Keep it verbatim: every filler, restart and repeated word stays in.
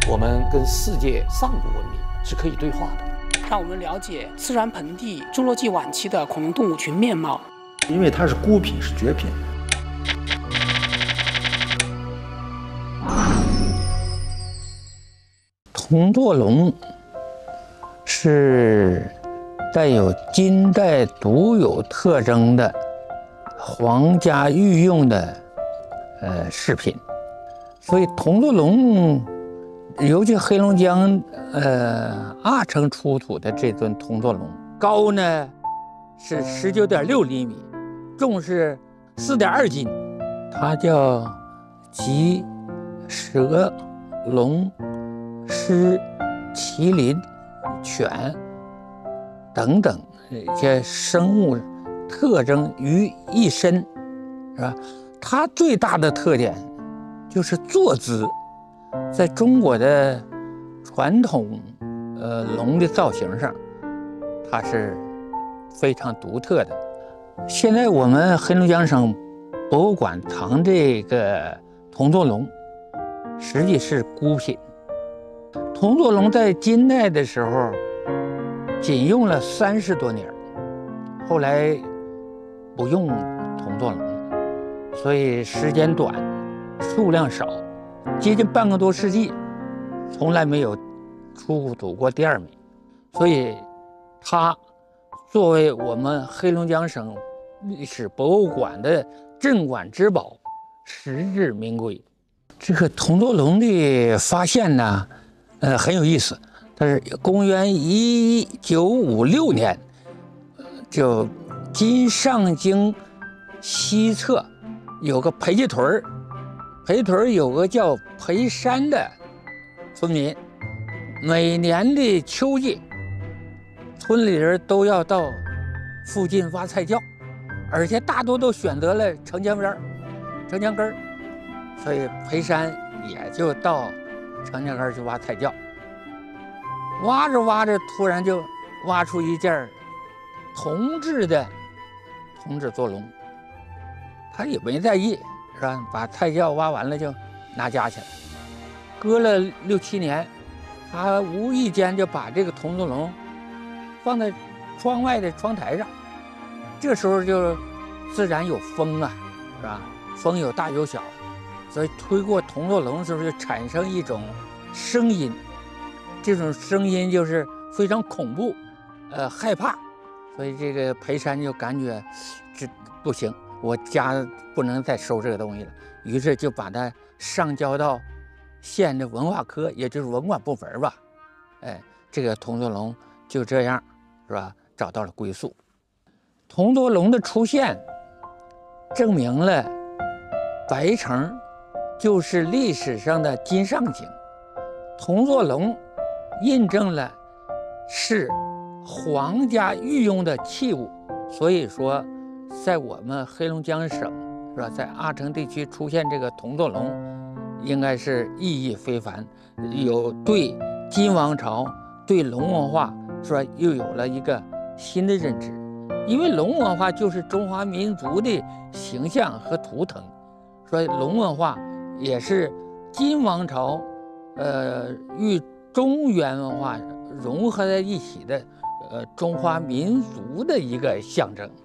我们跟世界上古文明是可以对话的， 让我们了解自然盆地侏罗纪晚期的恐龙动物群面貌。 因为它是孤品，是绝品。 铜座龙是带有金代独有特征的皇家御用的呃饰品，所以铜座龙，尤其黑龙江呃阿城出土的这尊铜座龙，高呢是十九点六厘米，重是四点二斤，它叫吉蛇龙狮麒麟犬等等一些生物特征于一身，是吧？它最大的特点就是坐姿，在中国的传统呃龙的造型上，它是非常独特的。现在我们黑龙江省博物馆藏这个铜座龙，实际是孤品。铜座龙在金代的时候仅用了三十多年，后来不用铜座龙了，所以时间短，数量少，接近半个多世纪，从来没有出土过第二名，所以它作为我们黑龙江省历史博物馆的镇馆之宝，实至名归。这个铜座龙的发现呢，呃，很有意思。它是公元一九五六年，就金上京西侧有个裴家屯儿，裴屯儿有个叫裴山的村民，每年的秋季，村里人都要到附近挖菜窖，而且大多都选择了城墙边儿、城墙根儿，所以裴山也就到城墙根儿去挖菜窖。挖着挖着，突然就挖出一件铜制的铜制座龙，他也没在意，是吧？把菜窖挖完了就拿家去了。隔了六七年，他无意间就把这个铜座龙放在窗外的窗台上。这时候就自然有风啊，是吧？风有大有小，所以推过铜座龙的时候就产生一种声音。这种声音就是非常恐怖，呃，害怕，所以这个裴山就感觉这不行，我家不能再收这个东西了，于是就把它上交到县的文化科，也就是文管部门吧。哎，这个铜座龙就这样，是吧？找到了归宿。铜座龙的出现，证明了白城就是历史上的金上京，铜座龙印证了是皇家御用的器物，所以说在我们黑龙江省，是吧，在阿城地区出现这个铜座龙，应该是意义非凡，有对金王朝对龙文化，是吧，又有了一个新的认知。因为龙文化就是中华民族的形象和图腾，所以龙文化也是金王朝呃与中原文化融合在一起的，呃，中华民族的一个象征。